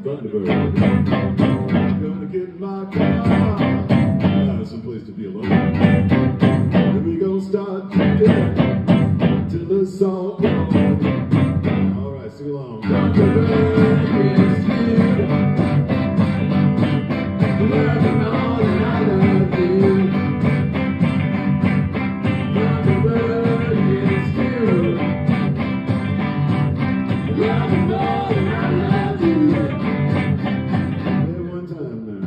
Thunderbird. Gonna get in my car, someplace to be alone. And we gonna start drinking till the song goes. Alright, sing along. Thunderbird, ESQ. Loving all that I love you. Thunderbird, ESQ. Loving all that I love you. One time now.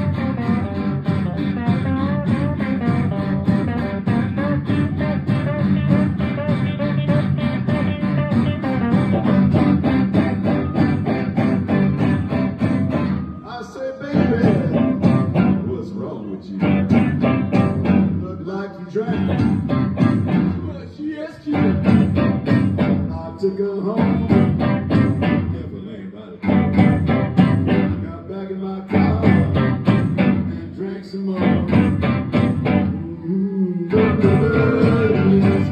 I say, baby, what's wrong with you? Look like you drank too much ESQ. I took her home. Never lame about it. Got back in my car and drank some more. Thunderbird, ESQ.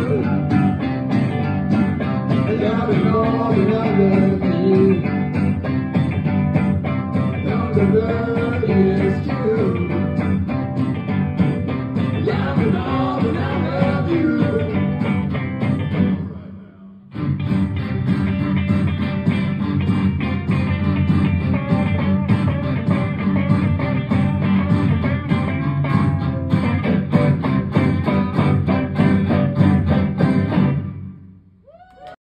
Loving all that I love you. Thunderbird, ESQ.